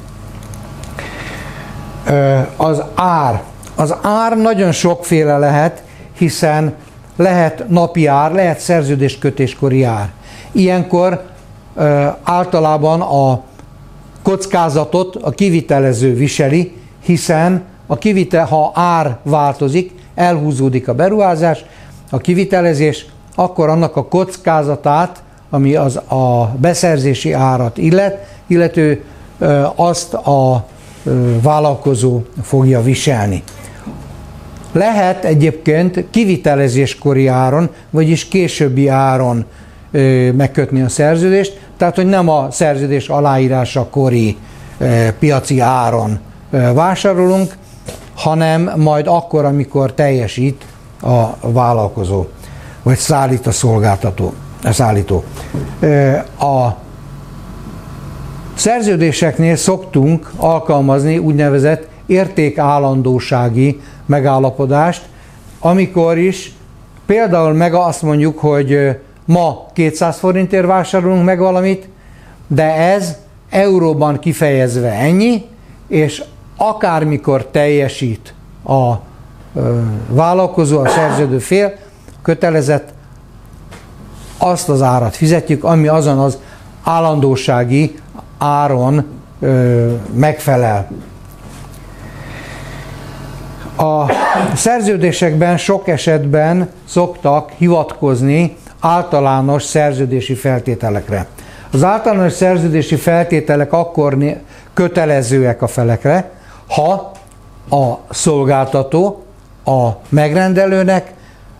Az ár nagyon sokféle lehet, hiszen lehet napi ár, lehet szerződéskötéskori ár. Ilyenkor általában a kockázatot a kivitelező viseli, hiszen ha ár változik, elhúzódik a beruházás, a kivitelezés, akkor annak a kockázatát, ami az a beszerzési árat illető, azt a vállalkozó fogja viselni. Lehet egyébként kivitelezéskori áron, vagyis későbbi áron megkötni a szerződést, tehát hogy nem a szerződés aláírásakori piaci áron vásárolunk, hanem majd akkor, amikor teljesít a vállalkozó, vagy szállít a szállító. A szerződéseknél szoktunk alkalmazni úgynevezett értékállandósági megállapodást, amikor is például meg azt mondjuk, hogy ma 200 forintért vásárolunk meg valamit, de ez euróban kifejezve ennyi, és akármikor teljesít a vállalkozó, a szerződő fél, kötelezett, azt az árat fizetjük, ami azon az állandósági áron megfelel. A szerződésekben sok esetben szoktak hivatkozni általános szerződési feltételekre. Az általános szerződési feltételek akkor kötelezőek a felekre, ha a szolgáltató a megrendelőnek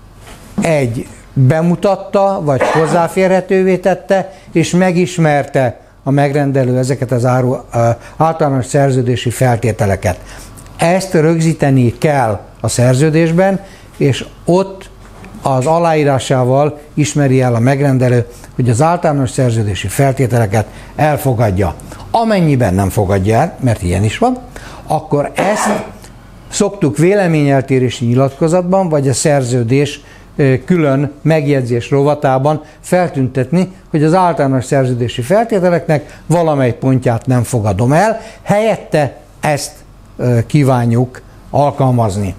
bemutatta, vagy hozzáférhetővé tette, és megismerte a megrendelő ezeket az általános szerződési feltételeket. Ezt rögzíteni kell a szerződésben, és ott az aláírásával ismeri el a megrendelő, hogy az általános szerződési feltételeket elfogadja. Amennyiben nem fogadja el, mert ilyen is van, akkor ezt szoktuk véleményeltérési nyilatkozatban, vagy a szerződés külön megjegyzés rovatában feltüntetni, hogy az általános szerződési feltételeknek valamely pontját nem fogadom el, helyette ezt kívánjuk alkalmazni.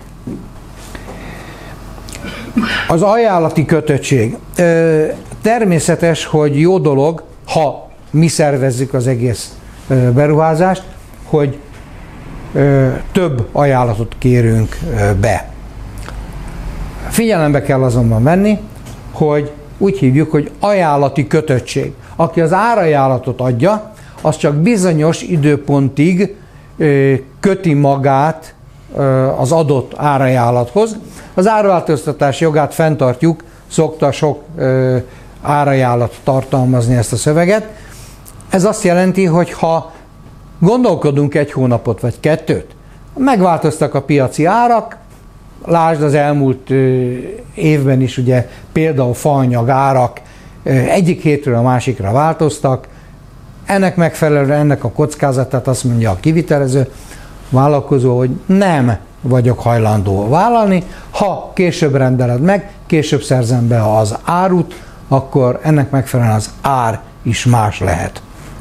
Az ajánlati kötöttség. Természetes, hogy jó dolog, ha mi szervezzük az egész beruházást, hogy több ajánlatot kérünk be. Figyelembe kell azonban venni, hogy úgy hívjuk, hogy ajánlati kötöttség. Aki az árajánlatot adja, az csak bizonyos időpontig köti magát az adott árajánlathoz. Az árváltoztatás jogát fenntartjuk, szokta sok árajánlat tartalmazni ezt a szöveget. Ez azt jelenti, hogy ha gondolkodunk 1 hónapot vagy 2, megváltoztak a piaci árak, lásd az elmúlt évben is, ugye például faanyag árak egyik hétről a másikra változtak, ennek megfelelően ennek a kockázatát azt mondja a kivitelező vállalkozó, hogy nem vagyok hajlandó vállalni, ha később rendeled meg, később szerzem be az árut, akkor ennek megfelelően az ár is más lehet.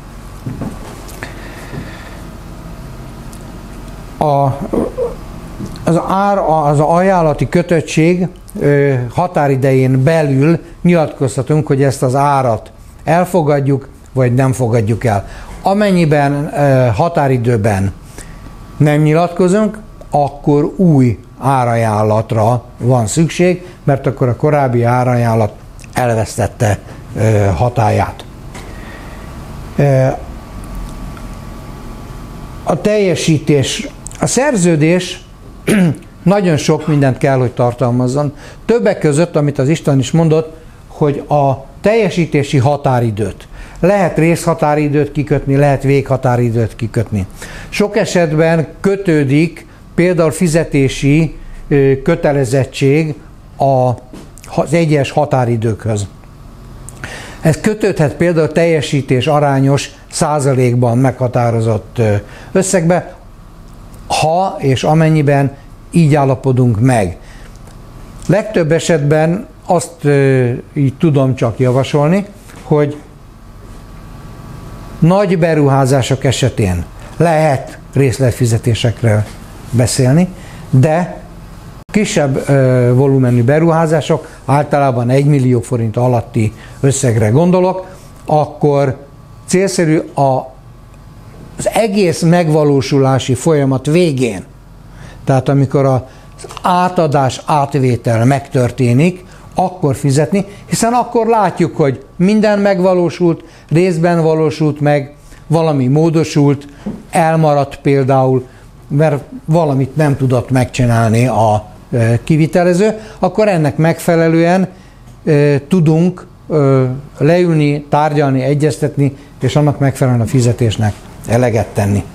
Az ajánlati kötöttség határidején belül nyilatkoztatunk, hogy ezt az árat elfogadjuk, vagy nem fogadjuk el. Amennyiben határidőben nem nyilatkozunk, akkor új árajánlatra van szükség, mert akkor a korábbi árajánlat elvesztette hatályát. A teljesítés, a szerződés nagyon sok mindent kell, hogy tartalmazzon. Többek között, amit az István is mondott, hogy a teljesítési határidőt. Lehet részhatáridőt kikötni, lehet véghatáridőt kikötni. Sok esetben kötődik például fizetési kötelezettség az egyes határidőkhöz. Ez kötődhet például teljesítés arányos százalékban meghatározott összegbe, ha és amennyiben így állapodunk meg. Legtöbb esetben azt így tudom csak javasolni, hogy nagy beruházások esetén lehet részletfizetésekről beszélni, de kisebb volumenű beruházások, általában 1 millió forint alatti összegre gondolok, akkor célszerű az egész megvalósulási folyamat végén, tehát amikor az átadás, átvétel megtörténik, akkor fizetni, hiszen akkor látjuk, hogy minden megvalósult, részben valósult meg, valami módosult, elmaradt például, mert valamit nem tudott megcsinálni a kivitelező, akkor ennek megfelelően tudunk leülni, tárgyalni, egyeztetni, és annak megfelelően a fizetésnek eleget tenni.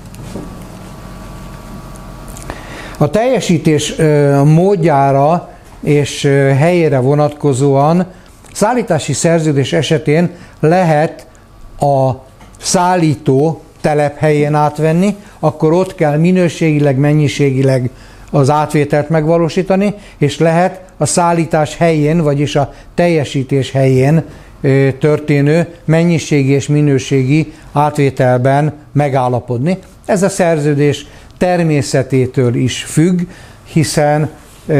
A teljesítés módjára és helyére vonatkozóan szállítási szerződés esetén lehet a szállító telephelyén átvenni, akkor ott kell minőségileg, mennyiségileg az átvételt megvalósítani, és lehet a szállítás helyén, vagyis a teljesítés helyén történő mennyiségi és minőségi átvételben megállapodni. Ez a szerződés természetétől is függ, hiszen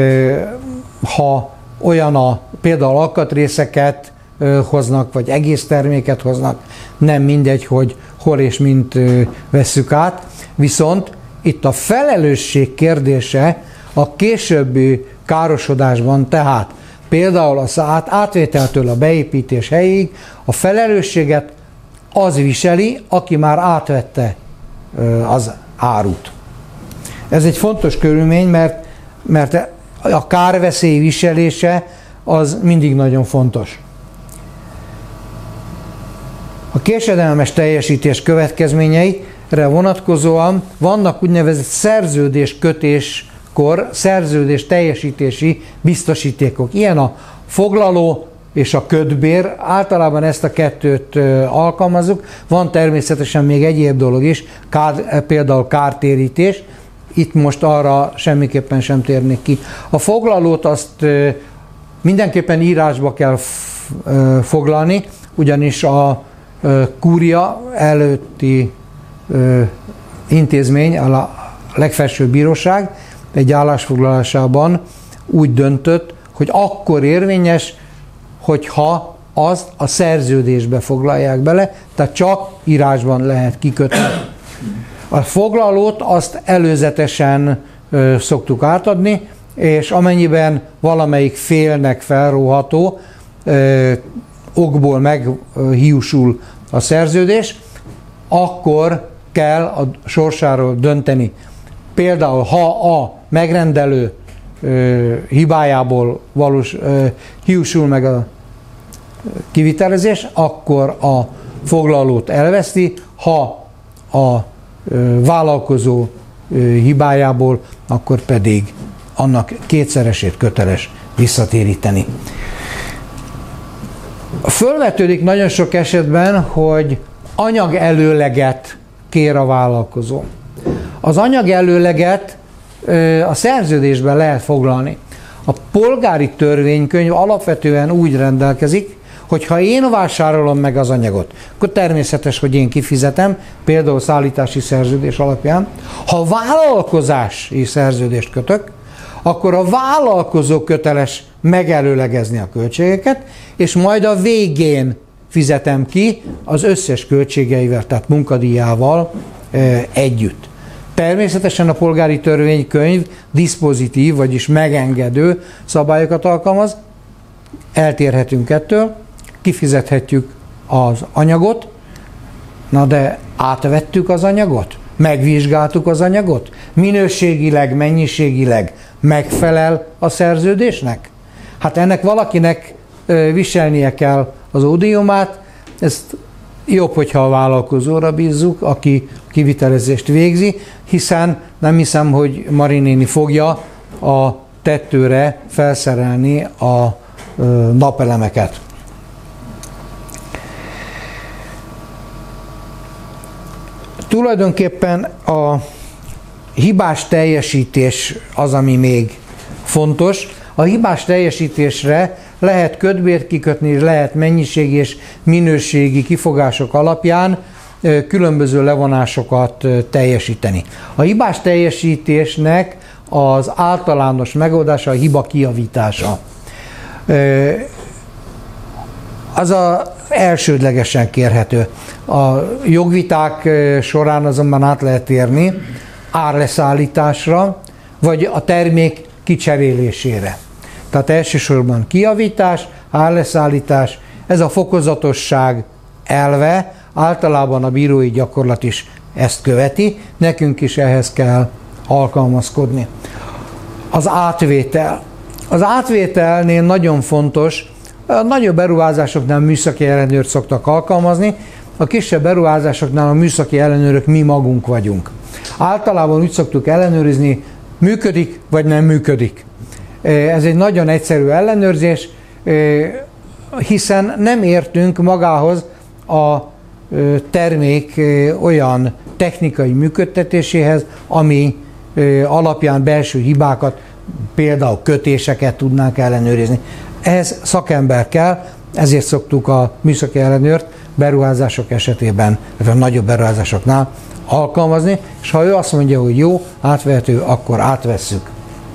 ha olyan például alkatrészeket hoznak, vagy egész terméket hoznak, nem mindegy, hogy hol és mint vesszük át, viszont itt a felelősség kérdése a későbbi károsodásban, tehát például az átvételtől a beépítés helyéig a felelősséget az viseli, aki már átvette az árut. Ez egy fontos körülmény, mert a kárveszély viselése az mindig nagyon fontos. A késedelmes teljesítés következményeire vonatkozóan vannak úgynevezett szerződéskötéskor szerződés teljesítési biztosítékok. Ilyen a foglaló és a kötbér, általában ezt a kettőt alkalmazzuk. Van természetesen még egyéb dolog is, például kártérítés. Itt most arra semmiképpen sem térnék ki. A foglalót azt mindenképpen írásba kell foglalni, ugyanis a kúria előtti intézmény, a legfelsőbb bíróság egy állásfoglalásában úgy döntött, hogy akkor érvényes, hogyha azt a szerződésbe foglalják bele, tehát csak írásban lehet kikötni. A foglalót azt előzetesen szoktuk átadni, és amennyiben valamelyik félnek felróható okból meghiúsul a szerződés, akkor kell a sorsáról dönteni. Például, ha a megrendelő hibájából hiúsul meg a kivitelezés, akkor a foglalót elveszti, ha a vállalkozó hibájából, akkor pedig annak kétszeresét köteles visszatéríteni. Fölvetődik nagyon sok esetben, hogy anyagelőleget kér a vállalkozó. Az anyagelőleget a szerződésben lehet foglalni. A polgári törvénykönyv alapvetően úgy rendelkezik, hogy ha én vásárolom meg az anyagot, akkor természetes, hogy én kifizetem, például szállítási szerződés alapján. Ha vállalkozási szerződést kötök, akkor a vállalkozó köteles megelőlegezni a költségeket, és majd a végén fizetem ki az összes költségeivel, tehát munkadíjával együtt. Természetesen a polgári törvénykönyv diszpozitív, vagyis megengedő szabályokat alkalmaz, eltérhetünk ettől, kifizethetjük az anyagot, na de átvettük az anyagot, megvizsgáltuk az anyagot, minőségileg, mennyiségileg megfelel a szerződésnek? Hát ennek valakinek viselnie kell az ódiumát, ezt jobb, hogyha a vállalkozóra bízzuk, aki kivitelezést végzi, hiszen nem hiszem, hogy Mari néni fogja a tetőre felszerelni a napelemeket. Tulajdonképpen a hibás teljesítés az, ami még fontos. A hibás teljesítésre lehet kötbért kikötni, lehet mennyiségi és minőségi kifogások alapján különböző levonásokat teljesíteni. A hibás teljesítésnek az általános megoldása a hiba kijavítása. Az elsődlegesen kérhető. A jogviták során azonban át lehet térni árleszállításra, vagy a termék kicserélésére. Tehát elsősorban kijavítás, árleszállítás, ez a fokozatosság elve, általában a bírói gyakorlat is ezt követi, nekünk is ehhez kell alkalmazkodni. Az átvétel. Az átvételnél nagyon fontos, a nagyobb beruházásoknál műszaki ellenőrt szoktak alkalmazni, a kisebb beruházásoknál a műszaki ellenőrök mi magunk vagyunk. Általában úgy szoktuk ellenőrizni, működik vagy nem működik. Ez egy nagyon egyszerű ellenőrzés, hiszen nem értünk magához a termék olyan technikai működtetéséhez, ami alapján belső hibákat, például kötéseket tudnánk ellenőrizni. Ehhez szakember kell, ezért szoktuk a műszaki ellenőrt beruházások esetében, vagy a nagyobb beruházásoknál alkalmazni, és ha ő azt mondja, hogy jó, átvehető, akkor átvesszük.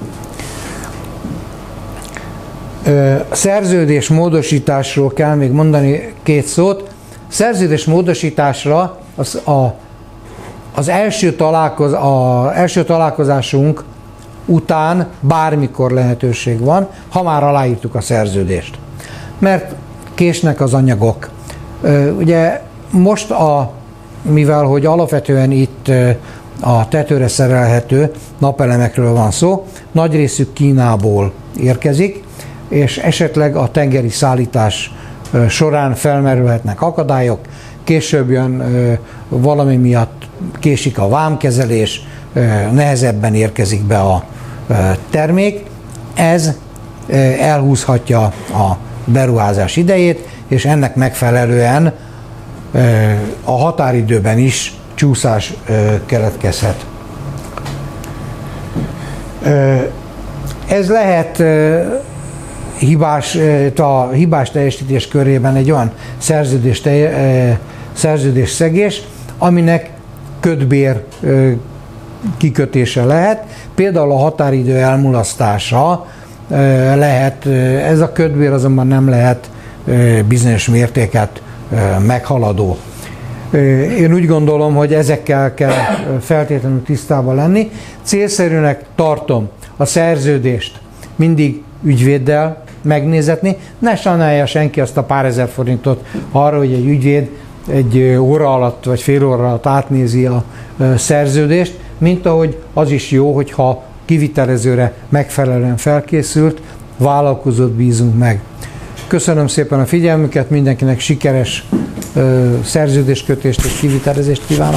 Szerződés módosításról kell még mondani két szót. Szerződés módosításra az első találkozásunk után bármikor lehetőség van, ha már aláírtuk a szerződést. Mert késnek az anyagok. Ugye most mivel hogy alapvetően itt a tetőre szerelhető napelemekről van szó, nagy részük Kínából érkezik, és esetleg a tengeri szállítás során felmerülhetnek akadályok, később jön valami miatt késik a vámkezelés, nehezebben érkezik be a termék, ez elhúzhatja a beruházás idejét, és ennek megfelelően a határidőben is csúszás keletkezhet. Ez lehet a hibás teljesítés körében egy olyan szerződésszegés, aminek kötbér kikötése lehet. Például a határidő elmulasztása lehet, ez a kötbér azonban nem lehet bizonyos mértéket meghaladó. Én úgy gondolom, hogy ezekkel kell feltétlenül tisztában lenni. Célszerűnek tartom a szerződést mindig ügyvéddel megnézetni. Ne sajnálja senki azt a pár ezer forintot arra, hogy egy ügyvéd egy óra alatt vagy fél óra alatt átnézi a szerződést, mint ahogy az is jó, hogyha kivitelezőre megfelelően felkészült vállalkozót bízunk meg. Köszönöm szépen a figyelmüket, mindenkinek sikeres szerződéskötést és kivitelezést kívánok.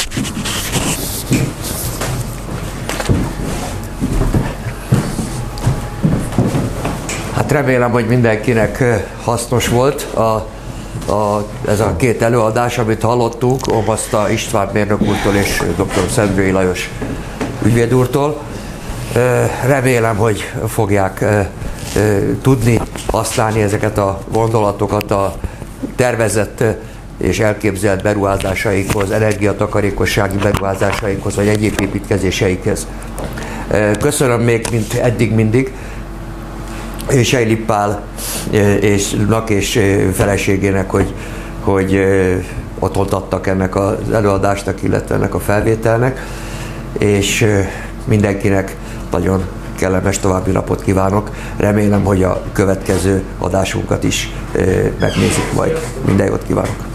Hát remélem, hogy mindenkinek hasznos volt ez a két előadás, amit hallottunk, Omaszta István mérnök úrtól és dr. Szendrői Lajos ügyvéd úrtól. Remélem, hogy fogják tudni használni ezeket a gondolatokat a tervezett és elképzelt beruházásaikhoz, energiatakarékossági beruházásaikhoz, vagy egyéb építkezéseikhez. Köszönöm még, mint eddig mindig, Sejli Pálnak és feleségének, hogy otthont adtak ennek az előadásnak, illetve ennek a felvételnek, és mindenkinek nagyon kellemes további napot kívánok. Remélem, hogy a következő adásunkat is megnézik majd. Minden jót kívánok!